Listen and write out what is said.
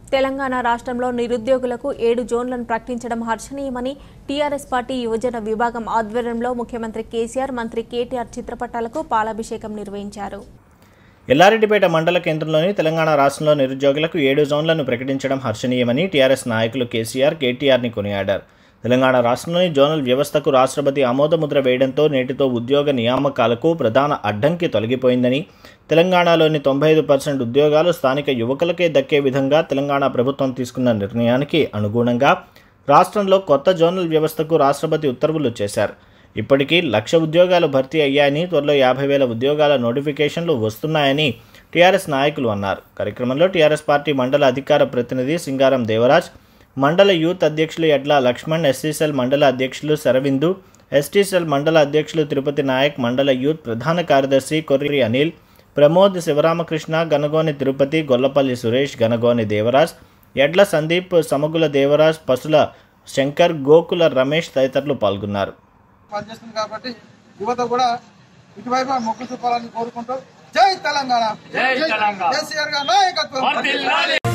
తెలంగాణ రాష్ట్రంలో నిరుద్యోగులకు 7 జోన్లను ప్రకటించడం హర్షణీయమని టీఆర్ఎస్ పార్టీ యువజన విభాగం ఆధ్వర్యంలో ముఖ్యమంత్రి కేసీఆర్, మంత్రి కేటీఆర్ చిత్రపటాలకు పాలాభిషేకం నిర్వహించారు. ఎల్లారెడ్డిపేట మండల కేంద్రంలోని తెలంగాణ రాష్ట్రంలో నిరుద్యోగులకు 7 జోన్లను ప్రకటించడం హర్షణీయమని టీఆర్ఎస్ నాయకులు కేసీఆర్, కేటీఆర్ని కొనియాడారు. తెలంగాణ రాష్ట్రంలోని జోనల్ వ్యవస్థకు రాష్ట్రపతి ఆమోదముద్ర వేయడంతో నేటితో ఉద్యోగ నియామకాలకు ప్రధాన అడ్డంకి తొలగిపోయిందని, తెలంగాణలోని 95% ఉద్యోగాలు స్థానిక యువకులకే దక్కే విధంగా తెలంగాణ ప్రభుత్వం తీసుకున్న నిర్ణయానికి అనుగుణంగా రాష్ట్రంలో కొత్త జోనల్ వ్యవస్థకు రాష్ట్రపతి ఉత్తర్వులు చేశారు. ఇప్పటికీ 1,00,000 ఉద్యోగాలు భర్తీ అయ్యాయని, త్వరలో 50,000 ఉద్యోగాల నోటిఫికేషన్లు వస్తున్నాయని టీఆర్ఎస్ నాయకులు అన్నారు. కార్యక్రమంలో టీఆర్ఎస్ పార్టీ మండల అధికార ప్రతినిధి సింగారం దేవరాజ్, మండల యూత్ అధ్యక్షులు ఎడ్ల లక్ష్మణ్, ఎస్సీసెల్ మండల అధ్యక్షులు శరవిందు, ఎస్టీసెల్ మండల అధ్యక్షులు తిరుపతి నాయక్, మండల యూత్ ప్రధాన కార్యదర్శి కొర్రి అనిల్, ప్రమోద్, శివరామకృష్ణ, గనగోని తిరుపతి, గొల్లపల్లి సురేష్, గనగోని దేవరాజ్, ఎడ్ల సందీప్, సమగుల దేవరాజ్, పసుల శంకర్, గోకుల రమేష్ తదితరులు పాల్గొన్నారు. కాబట్టి యువత కూడా ఇటువైపు మొగ్గు చూపాలని కోరుకుంటూ జై తెలంగాణ, కేసీఆర్ గారి నాయకత్వం.